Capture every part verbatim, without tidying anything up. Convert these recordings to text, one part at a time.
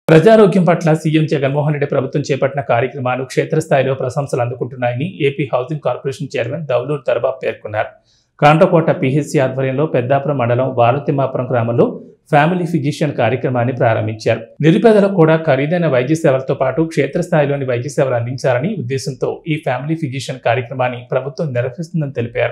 ప్రజారోగ్యం పట్ల సీఎం జగన్మోహన్ రెడ్డి ప్రభుత్వం చేపట్టిన కార్యక్రమాలు క్షేత్రస్థాయిలో ప్రశంసలు అందుకుంటున్నాయని AP housing corporation chairman Daulur Darbab పేర్కొన్నారు. కాండ్రకోట పీహెచ్సీ ఆధ్వర్యంలో పెద్దాపురం మండలం వాలుతిమ్మాపురం గ్రామంలో ఫ్యామిలీ ఫిజిషియన్ కార్యక్రమాన్ని ప్రారంభించారు. నిరుపేదలకు కూడా ఖరీదైన వైద్య సేవలతో పాటు క్షేత్రస్థాయిలోని వైద్య సేవలు అందించాలని ఉద్దేశంతో ఈ ఫ్యామిలీ ఫిజిషియన్ కార్యక్రమాన్ని ప్రభుత్వం నిర్వహిస్తుందని తెలిపారు.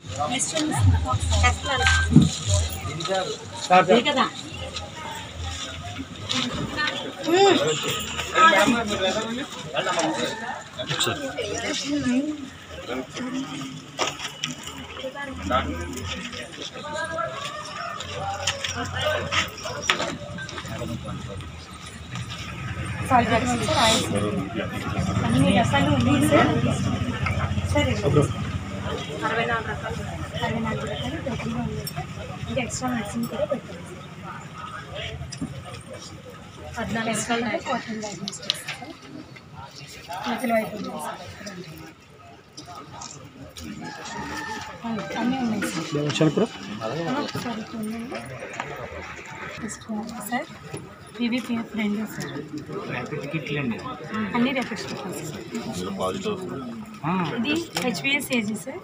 అరవై నాలుగు రకాలు అరవై నాలుగు రకాలు టోటల్గా ఉంది సార్. ఇంకా ఎక్స్ట్రా మెడిసిన్ కూడా పెట్టాలి సార్. పద్నాలుగు రకాలు క్వార్టర్ డయాగ్నోస్టిక్స్ సార్. మెథల్ వైపు ఉంది సార్. అన్నీ ఉన్నాయి సార్. సార్ పీవీపీఎఫ్ రెండు సార్. అన్నీ రేపిట్ సార్. ఇది హెచ్బిఎస్ ఏజీ సార్.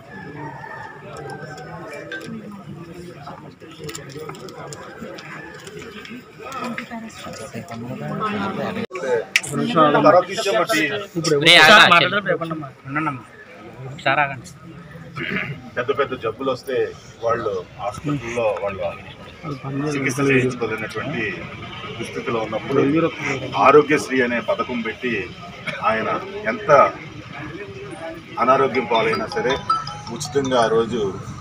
పెద్ద పెద్ద జబ్బులు వస్తే వాళ్ళు హాస్పిటల్లో వాళ్ళు చికిత్స చేయించుకోలేనటువంటి దుస్థితిలో ఉన్నప్పుడు ఆరోగ్యశ్రీ అనే పథకం పెట్టి ఆయన ఎంత అనారోగ్యం పాలైనా సరే ఉచితంగా ఆ రోజు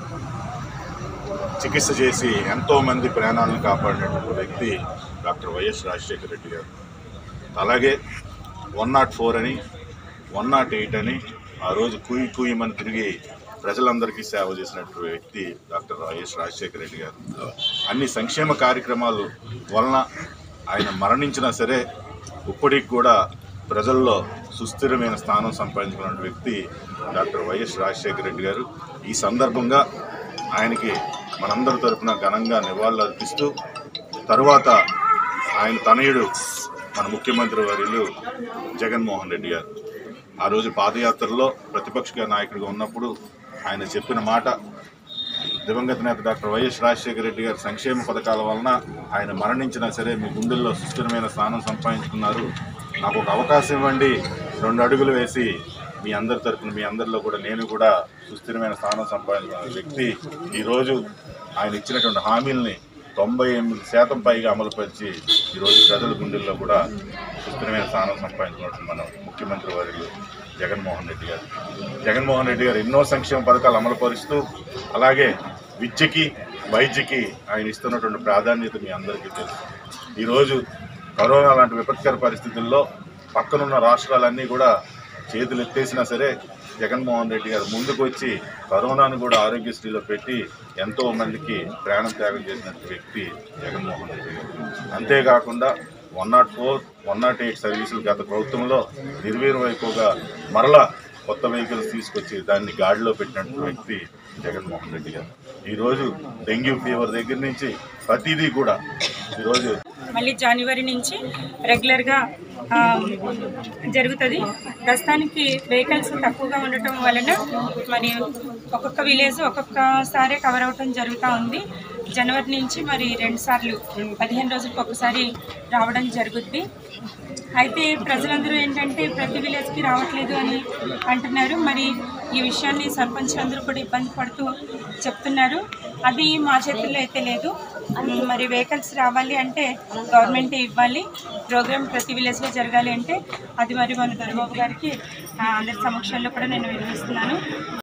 చికిత్స చేసి ఎంతోమంది ప్రాణాలను కాపాడినటువంటి వ్యక్తి డాక్టర్ వైఎస్ రాజశేఖర రెడ్డి గారు. అలాగే వన్ నాట్ ఫోర్ అని వన్ నాట్ ఎయిట్ అని ఆ రోజు కూయి కూయమని తిరిగి ప్రజలందరికీ సేవ చేసినటువంటి వ్యక్తి డాక్టర్ వైఎస్ రాజశేఖర రెడ్డి గారు. అన్ని సంక్షేమ కార్యక్రమాలు వలన ఆయన మరణించినా సరే ఇప్పటికి కూడా ప్రజల్లో సుస్థిరమైన స్థానం సంపాదించుకున్న వ్యక్తి డాక్టర్ వైఎస్ రాజశేఖర రెడ్డి గారు. ఈ సందర్భంగా ఆయనకి మనందరి తరఫున ఘనంగా నివాళులు అర్పిస్తూ తరువాత ఆయన తనయుడు మన ముఖ్యమంత్రి వర్యులు జగన్మోహన్ రెడ్డి గారు ఆ రోజు పాదయాత్రలో ప్రతిపక్ష నాయకుడిగా ఉన్నప్పుడు ఆయన చెప్పిన మాట, దివంగత నేత డాక్టర్ వైఎస్ రాజశేఖర రెడ్డి గారి సంక్షేమ పథకాల వలన ఆయన మరణించినా సరే మీ గుండెల్లో సుస్థిరమైన స్థానం సంపాదించుకున్నారు, నాకు ఒక అవకాశం ఇవ్వండి, రెండు అడుగులు వేసి మీ అందరి తరఫున మీ అందరిలో కూడా నేను కూడా సుస్థిరమైన స్థానం సంపాదించుకున్న వ్యక్తి ఈరోజు ఆయన ఇచ్చినటువంటి హామీల్ని తొంభై ఎనిమిది శాతం పైగా అమలుపరిచి ఈరోజు ప్రజల గుండెల్లో కూడా సుస్థిరమైన స్థానం సంపాదించుకున్నట్టు మన ముఖ్యమంత్రి వర్యులు జగన్మోహన్ రెడ్డి గారు. జగన్మోహన్ రెడ్డి గారు ఎన్నో సంక్షేమ పథకాలు అమలుపరుస్తూ అలాగే విద్యకి వైద్యకి ఆయన ఇస్తున్నటువంటి ప్రాధాన్యత మీ అందరికీ తెలుసు. ఈరోజు కరోనా లాంటి విపత్కర పరిస్థితుల్లో పక్కనున్న రాష్ట్రాలన్నీ కూడా చేతులు ఎత్తేసినా సరే జగన్మోహన్ రెడ్డి గారు ముందుకు వచ్చి కరోనాను కూడా ఆరోగ్యశ్రీలో పెట్టి ఎంతో మందికి ప్రాణం త్యాగం చేసినటువంటి వ్యక్తి జగన్మోహన్ రెడ్డి గారు. అంతేకాకుండా one nought four one nought eight సర్వీసులు గత ప్రభుత్వంలో నిర్వీర్యమైపోగా మరలా కొత్త వెహికల్స్ తీసుకొచ్చి దాన్ని గాడిలో పెట్టినటువంటి వ్యక్తి జగన్మోహన్ రెడ్డి గారు. ఈరోజు డెంగ్యూ ఫీవర్ దగ్గర నుంచి ప్రతిదీ కూడా ఈరోజు మళ్ళీ జనవరి నుంచి రెగ్యులర్గా జరుగుతుంది. ప్రస్తుతానికి వెహికల్స్ తక్కువగా ఉండటం వలన మరి ఒక్కొక్క విలేజ్ ఒక్కొక్కసారి కవర్ అవటం జరుగుతూ ఉంది. జనవరి నుంచి మరి రెండు సార్లు పదిహేను రోజులకు ఒకసారి రావడం జరుగుద్ది. అయితే ప్రజలందరూ ఏంటంటే ప్రతి విలేజ్కి రావట్లేదు అని అంటున్నారు. మరి ఈ విషయాన్ని సర్పంచ్లందరూ కూడా ఇబ్బంది పడుతూ చెప్తున్నారు. అది మా చేతుల్లో అయితే లేదు. మరి వెహికల్స్ రావాలి అంటే గవర్నమెంటే ఇవ్వాలి. ప్రోగ్రామ్ ప్రతి విలేజ్లో జరగాలి అంటే అది మరి మన దొరబాబు గారికి అందరి సమక్షంలో కూడా నేను వినిపిస్తున్నాను.